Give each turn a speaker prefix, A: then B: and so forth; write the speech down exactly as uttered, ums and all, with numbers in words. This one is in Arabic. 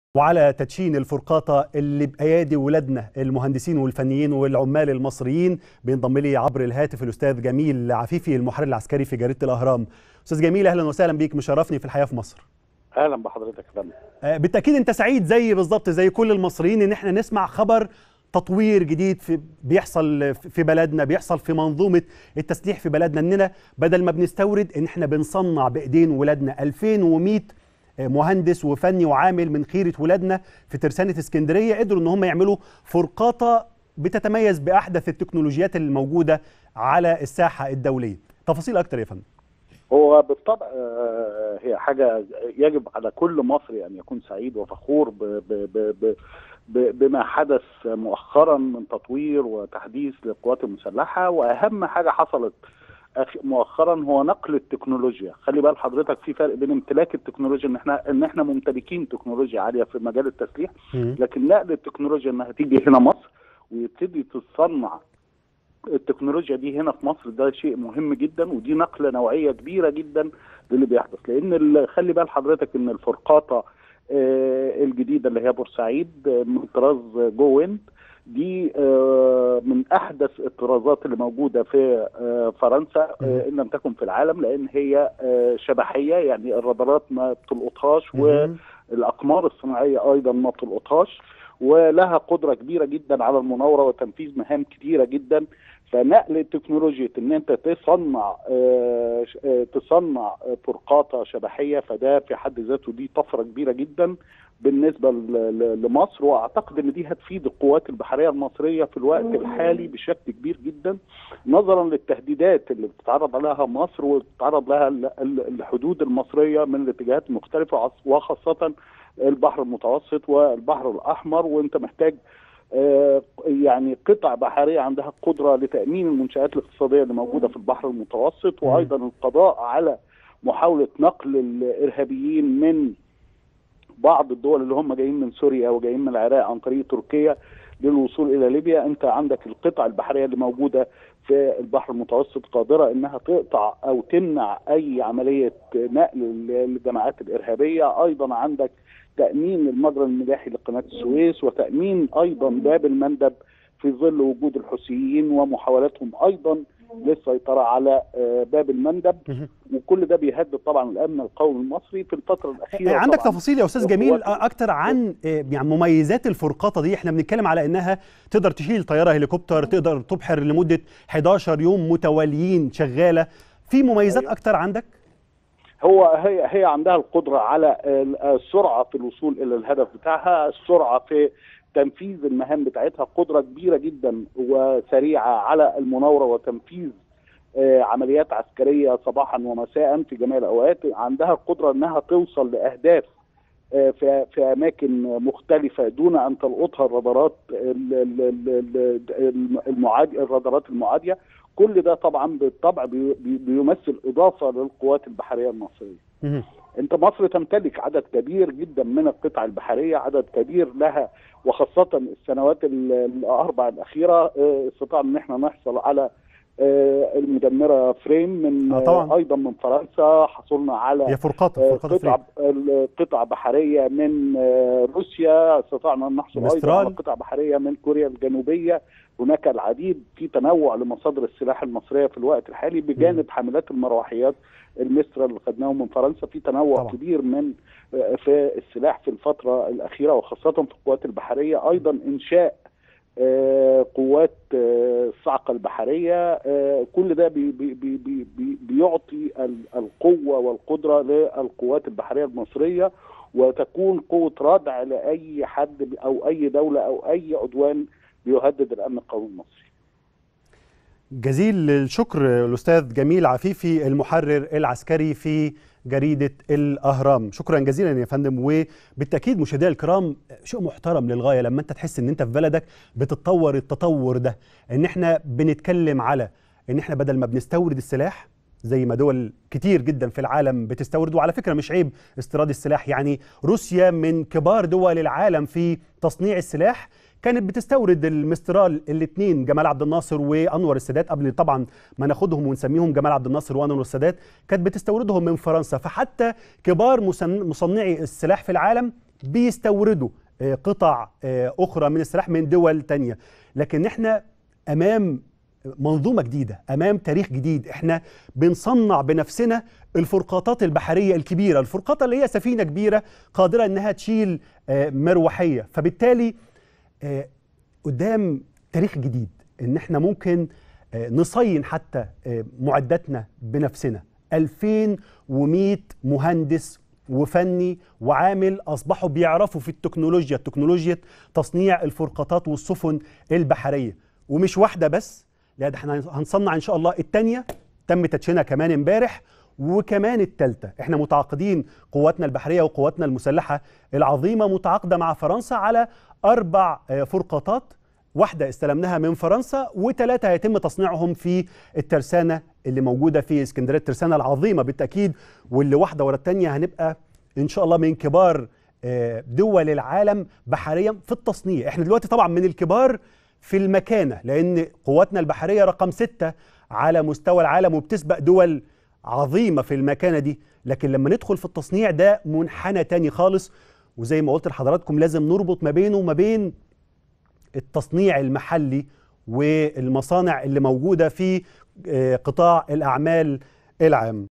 A: وعلى تدشين الفرقاطة اللي بأيادي ولادنا المهندسين والفنيين والعمال المصريين بينضم لي عبر الهاتف الأستاذ جميل عفيفي المحرر العسكري في جريدة الأهرام. أستاذ جميل، أهلا وسهلا بيك، مشرفني في الحياة في مصر.
B: اهلا بحضرتك يا فندم.
A: آه بالتأكيد أنت سعيد زي بالظبط زي كل المصريين إن احنا نسمع خبر تطوير جديد في بيحصل في بلدنا، بيحصل في منظومة التسليح في بلدنا، إننا بدل ما بنستورد إن احنا بنصنع بإيدين ولادنا. ألفين ومئة مهندس وفني وعامل من خيرة ولادنا في ترسانة اسكندرية قدروا ان هم يعملوا فرقاطة بتتميز بأحدث التكنولوجيات الموجودة على الساحة الدولية. تفاصيل أكتر يا فندم.
B: هو بالطبع هي حاجة يجب على كل مصري أن يكون سعيد وفخور ب ب ب ب بما حدث مؤخرا من تطوير وتحديث للقوات المسلحة، وأهم حاجة حصلت مؤخرا هو نقل التكنولوجيا. خلي بال حضرتك في فرق بين امتلاك التكنولوجيا، ان احنا ان احنا ممتلكين تكنولوجيا عاليه في مجال التسليح، لكن نقل التكنولوجيا انها تيجي هنا مصر ويبتدي تصنع التكنولوجيا دي هنا في مصر، ده شيء مهم جدا، ودي نقله نوعيه كبيره جدا للي بيحدث. لان خلي بال حضرتك ان الفرقاطه الجديده اللي هي بورسعيد من طراز جو ويند دي من احدث الطرازات اللي موجوده في فرنسا ان لم تكن في العالم، لان هي شبحيه، يعني الرادارات ما بتلقطهاش والاقمار الصناعيه ايضا ما بتلقطهاش، ولها قدره كبيره جدا على المناوره وتنفيذ مهام كثيره جدا. فنقل تكنولوجيا ان انت تصنع تصنع فرقاطه شبحيه، فده في حد ذاته دي طفره كبيره جدا بالنسبه لمصر، واعتقد ان دي هتفيد القوات البحريه المصريه في الوقت الحالي بشكل كبير جدا، نظرا للتهديدات اللي بتتعرض لها مصر وبتتعرض لها الحدود المصريه من الاتجاهات المختلفه، وخاصه البحر المتوسط والبحر الاحمر. وانت محتاج آه يعني قطع بحريه عندها قدره لتامين المنشات الاقتصاديه اللي موجوده في البحر المتوسط، وايضا القضاء على محاوله نقل الارهابيين من بعض الدول اللي هم جايين من سوريا وجايين من العراق عن طريق تركيا للوصول الى ليبيا. انت عندك القطع البحريه اللي موجوده في البحر المتوسط قادره انها تقطع او تمنع اي عمليه نقل للجماعات الارهابيه. ايضا عندك تامين المجرى الملاحي لقناه السويس، وتامين ايضا باب المندب في ظل وجود الحوثيين ومحاولاتهم ايضا للسيطره على باب المندب، وكل ده بيهدد طبعا الامن القومي المصري في الفتره الاخيره.
A: عندك تفاصيل يا استاذ جميل اكتر عن يعني مميزات الفرقاطه دي؟ احنا بنتكلم على انها تقدر تشيل طياره هليكوبتر، تقدر تبحر لمده حداشر يوم متواليين شغاله. في مميزات اكتر عندك؟
B: هو هي هي عندها القدره على السرعه في الوصول الى الهدف بتاعها، السرعه في تنفيذ المهام بتاعتها، قدره كبيره جدا وسريعه على المناوره وتنفيذ آه عمليات عسكريه صباحا ومساء في جميع الاوقات. عندها القدره انها توصل لاهداف آه في في اماكن مختلفه دون ان تلقطها الرادارات المعاديه الرادارات المعاديه. كل ده طبعا بالطبع بي بيمثل اضافه للقوات البحريه المصريه. انت مصر تمتلك عدد كبير جدا من القطع البحريه، عدد كبير لها، وخاصه السنوات الاربع الاخيره استطعنا ان احنا نحصل على المدمره فريم من آه ايضا من فرنسا، حصلنا على
A: هي فرقاطه
B: قطع قطع بحريه من روسيا، استطعنا ان نحصل ايضا على قطع بحريه من كوريا الجنوبيه. هناك العديد، في تنوع لمصادر السلاح المصريه في الوقت الحالي، بجانب م. حاملات المروحيات المسترا اللي خدناهم من فرنسا. في تنوع طبعا كبير من في السلاح في الفتره الاخيره، وخاصه في القوات البحريه. ايضا انشاء آه قوات آه الصاعقه البحريه، آه كل ده بي بي بي بي بيعطي القوه والقدره للقوات البحريه المصريه، وتكون قوه ردع لاي حد او اي دوله او اي عدوان بيهدد الامن القومي المصري.
A: جزيل الشكر الاستاذ جميل عفيفي المحرر العسكري في جريدة الأهرام. شكرا جزيلا يا فندم. وبالتأكيد مشاهدينا الكرام، شيء محترم للغاية لما أنت تحس أن أنت في بلدك بتتطور التطور ده، أن احنا بنتكلم على أن احنا بدل ما بنستورد السلاح زي ما دول كتير جدا في العالم بتستورد، وعلى فكرة مش عيب استيراد السلاح، يعني روسيا من كبار دول العالم في تصنيع السلاح، كانت بتستورد المسترال الاثنين جمال عبد الناصر وانور السادات، قبل طبعا ما ناخدهم ونسميهم جمال عبد الناصر وانور السادات، كانت بتستوردهم من فرنسا. فحتى كبار مصنعي السلاح في العالم بيستوردوا قطع أخرى من السلاح من دول تانية. لكن احنا أمام منظومة جديدة، أمام تاريخ جديد. احنا بنصنع بنفسنا الفرقاطات البحرية الكبيرة، الفرقاطة اللي هي سفينة كبيرة قادرة أنها تشيل مروحية. فبالتالي قدام تاريخ جديد، ان احنا ممكن نصين حتى معداتنا بنفسنا. ألفين ومئة مهندس وفني وعامل أصبحوا بيعرفوا في التكنولوجيا، التكنولوجيا تصنيع الفرقاطات والسفن البحرية. ومش واحدة بس، لا ده احنا هنصنع إن شاء الله التانية، تم تدشينها كمان امبارح، وكمان التالتة. احنا متعاقدين، قواتنا البحرية وقواتنا المسلحة العظيمة متعاقدة مع فرنسا على أربع فرقاطات، واحدة استلمناها من فرنسا وثلاثة هيتم تصنيعهم في الترسانة اللي موجودة في اسكندرية، الترسانة العظيمة بالتأكيد، واللي واحدة ورا الثانية هنبقى إن شاء الله من كبار دول العالم بحريا في التصنيع. احنا دلوقتي طبعا من الكبار في المكانة، لأن قواتنا البحرية رقم ستة على مستوى العالم وبتسبق دول عظيمة في المكانة دي. لكن لما ندخل في التصنيع ده منحنى تاني خالص، وزي ما قلت لحضراتكم لازم نربط ما بينه وما بين التصنيع المحلي والمصانع اللي موجودة في قطاع الأعمال العام.